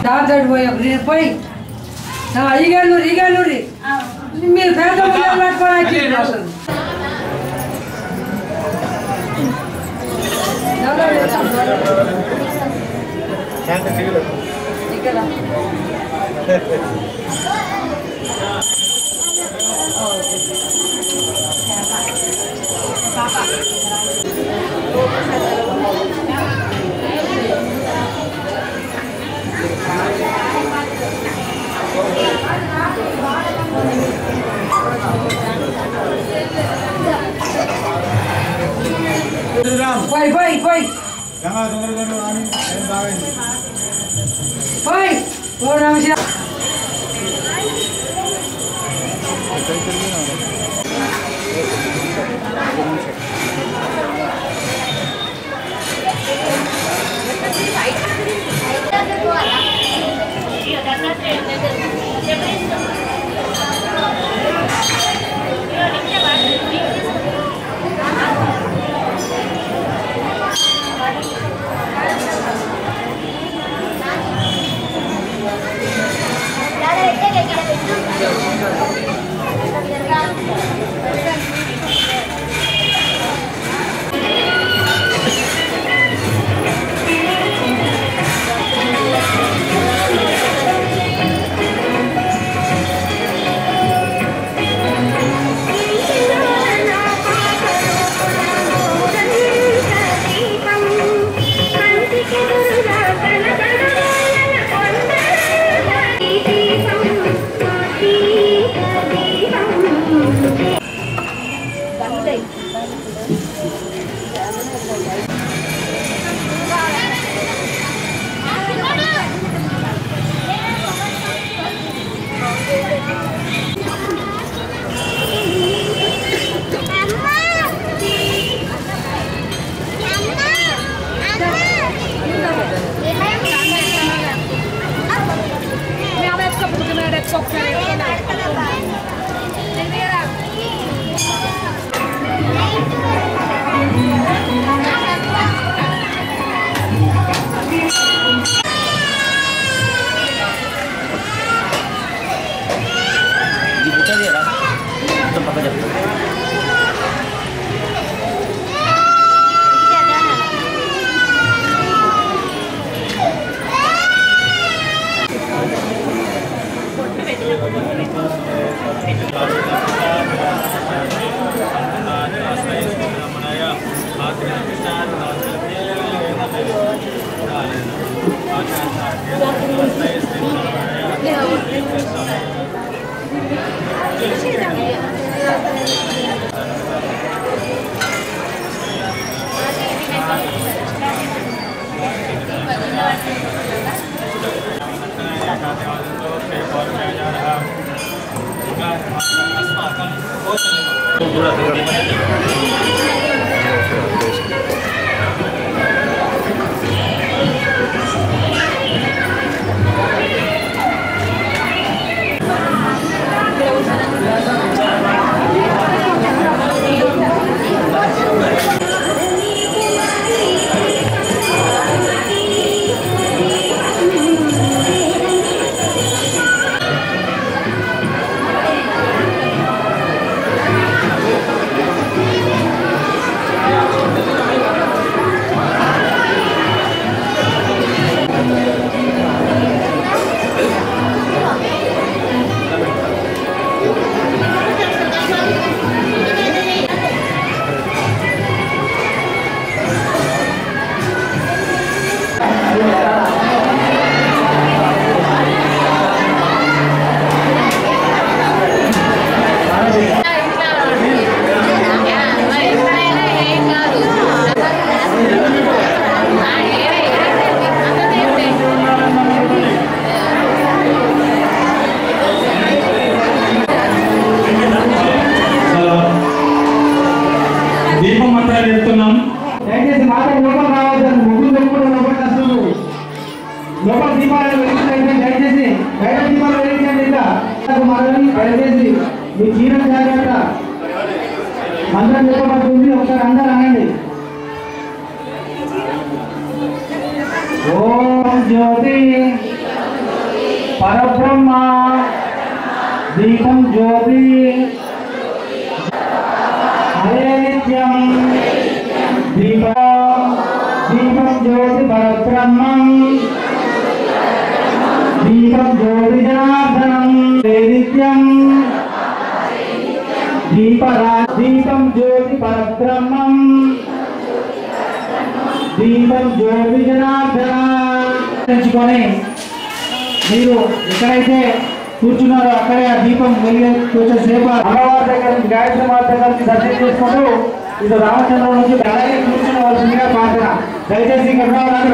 దాదాపు పోయి ఈగలూరి మీరు పేద పట్టుకోవడానికి పోయి ఓ నమస్కారం ఓం జ్యోతి परब्रह्म दीपम ज्योति हरे नित्यम दीपम ज्योति परब्रह्म दीपम ज्योति जनार्दनम हरे नित्यम दीपम ज्योति परब्रह्म दीपम ज्योति जनार्दन మీరు ఎక్కడైతే కూర్చున్నారో అక్కడే ఆ దీపం వెలిగే కొంచెం సేపు అమ్మవారి దగ్గర నుంచి గాయత్రి మాత దగ్గర నుంచి దర్శనం చేసుకుంటూ ఇది రామచంద్రం నుంచి అలాగే కూర్చున్నవలసిందిగా ప్రార్థన. దయచేసి ఇక్కడ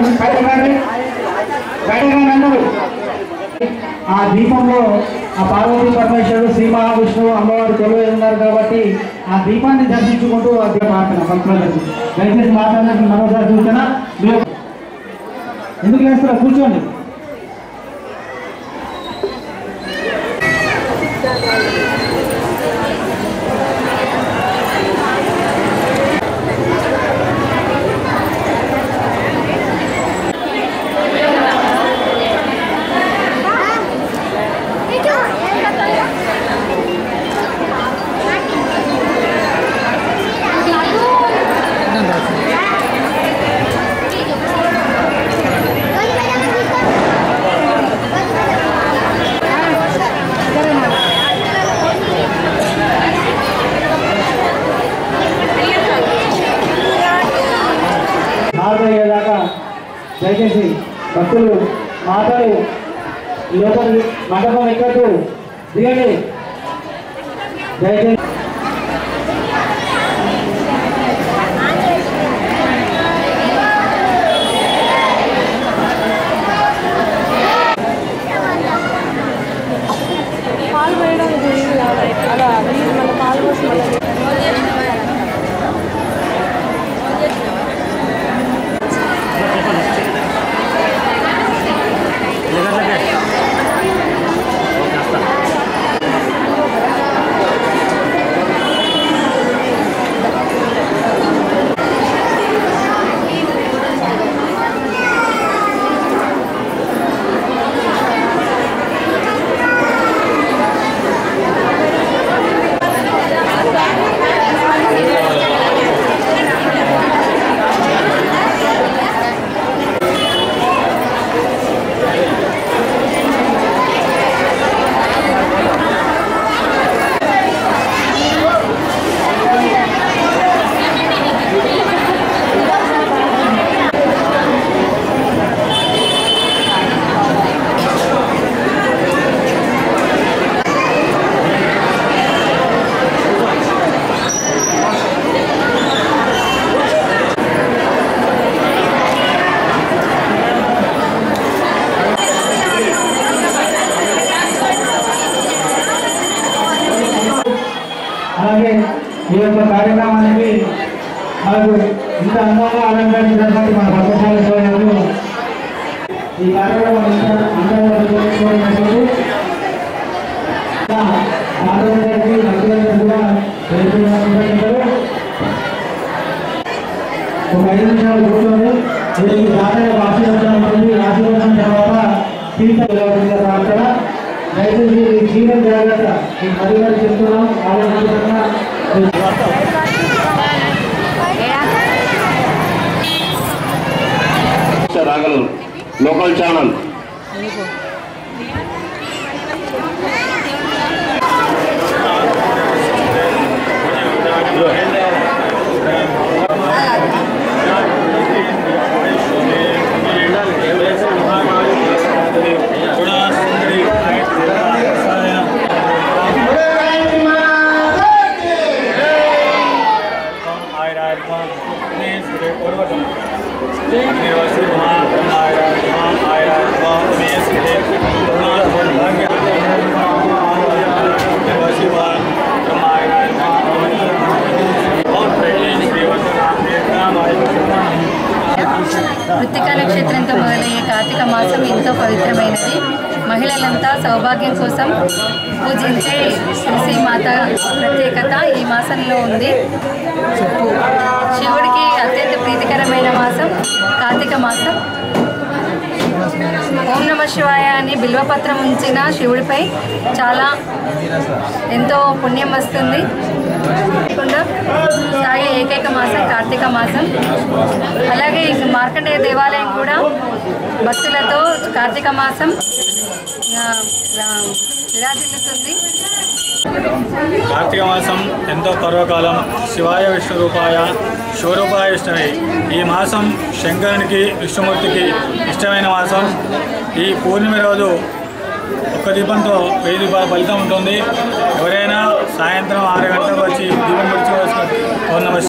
బయటగా అందరూ ఆ దీపంలో ఆ పార్వతీ పరమేశ్వరుడు శ్రీ మహావిష్ణువు అమ్మవారు కొలువై ఉన్నారు కాబట్టి ఆ దీపాన్ని దర్శించుకుంటూ అది ప్రార్థన భక్తులందరికీ. దయచేసి మాట్లాడడానికి మరోసారి చూస్తున్నా ఎందుకు వేస్తారో కూర్చోండి. దయచేసి భక్తులు మాటలు లోపల మండపం ఎక్కద్దు, దిగండి దయచేసి. పాలు వేయడం అలా మన పాలు కోసం అలాగే ఈ యొక్క కార్యక్రమానికి మనకు ఇంత అందంగా అలంకరించినటువంటి మన పద్మశాల సోదరులు ఈ కార్యక్రమం అందంగా ఒక 5 నిమిషాలు కూర్చొని దీనికి దాదాపు ఆశీర్వచనం తర్వాత ప్రార్థన. దయచేసి జీవన జాగ్రత్త మరిగా చెప్తున్నాం ఆలోచించకుండా రాగలరు లోకల్ ఛానల్ కృత్తికా నక్షత్రంతో మొదలయ్యే కార్తీక మాసం ఎంతో పవిత్రమైనది. మహిళలంతా సౌభాగ్యం కోసం పూజించే తులసీమాత ప్రత్యేకత ఈ మాసంలో ఉంది. శివుడికి అత్యంత ప్రీతికరమైన మాసం కార్తీక మాసం. ఓం నమ శివాయ అని బిల్వపత్రం ఉంచిన శివుడిపై చాలా ఎంతో పుణ్యం వస్తుంది. సాగే ఏకైక మాసం కార్తీక మాసం. అలాగే మార్కండేయ దేవాలయం కూడా భక్తులతో కార్తీక మాసం విరాజిల్లుతుంది. కార్తీక మాసం ఎంతో పర్వకాలం. శివాయ విష్ణు రూపాయ శివరూపాయ విష్ణువే. ఈ మాసం శంకరునికి విష్ణుమూర్తికి ఇష్టమైన మాసం. ఈ పూర్ణిమ రోజు ఒక్క దీపంతో 1000 దీపాల ఫలితం ఉంటుంది. ఎవరైనా సాయంత్రం 6 గంటలకు వచ్చి దీపం పెట్టుకోవాల్సిన